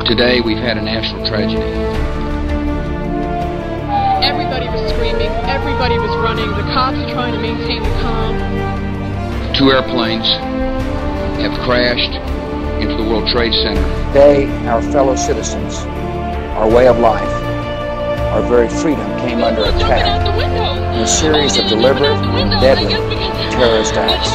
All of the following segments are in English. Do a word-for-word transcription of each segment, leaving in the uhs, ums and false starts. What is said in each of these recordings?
Today we've had a national tragedy. Everybody was screaming, everybody was running, the cops are trying to maintain the calm. Two airplanes have crashed into the World Trade Center. Today, our fellow citizens, our way of life, our very freedom came under attack in a series of deliberate and deadly terrorist acts.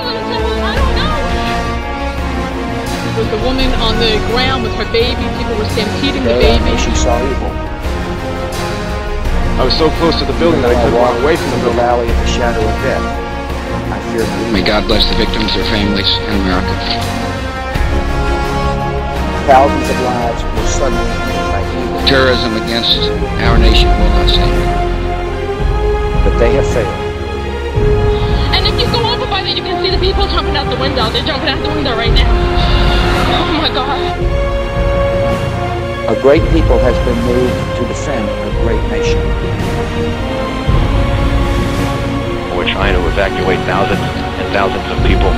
There was the woman on the ground with her baby, people were stampeding the Today, baby. our nation saw evil. I was so close to the building that I couldn't walk away from the building. Valley of the shadow of death. I fear not. May God bless the victims, their families, and America. Thousands of lives were suddenly ended by evil. Terrorism against our nation will not stand. But they have failed. And if you go over by there, you can see the people jumping out the window. They're jumping out the window right now. Oh my God. A great people has been moved to defend a great nation. We're trying to evacuate thousands and thousands of people.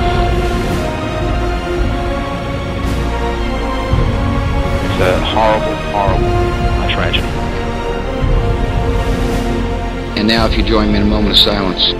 It's a horrible, horrible tragedy. And now if you join me in a moment of silence.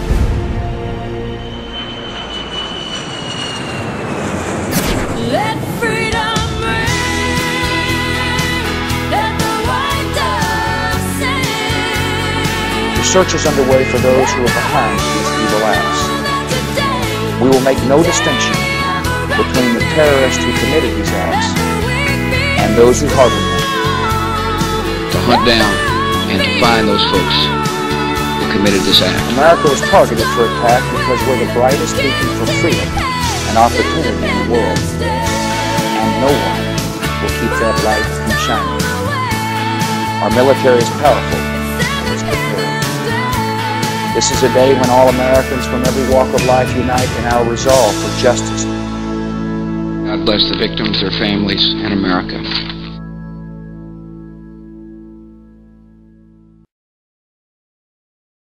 Let freedom ring, let the white dove sing. The search is underway for those who are behind these evil acts. We will make no distinction between the terrorists who committed these acts and those who harbored them. To hunt down and to find those folks who committed this act. America was targeted for attack because we're the brightest beacon for freedom and opportunity in the world. And no one will keep that light from shining. Our military is powerful and it's prepared. This is a day when all Americans from every walk of life unite in our resolve for justice. God bless the victims, their families, and America.